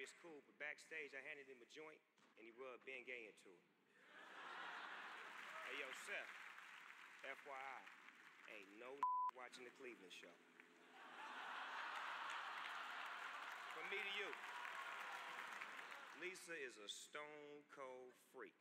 was cool, but backstage I handed him a joint and he rubbed Ben Gay into it. Hey, yo, Seth, FYI, ain't no watching the Cleveland show. From me to you, Lisa is a stone cold freak.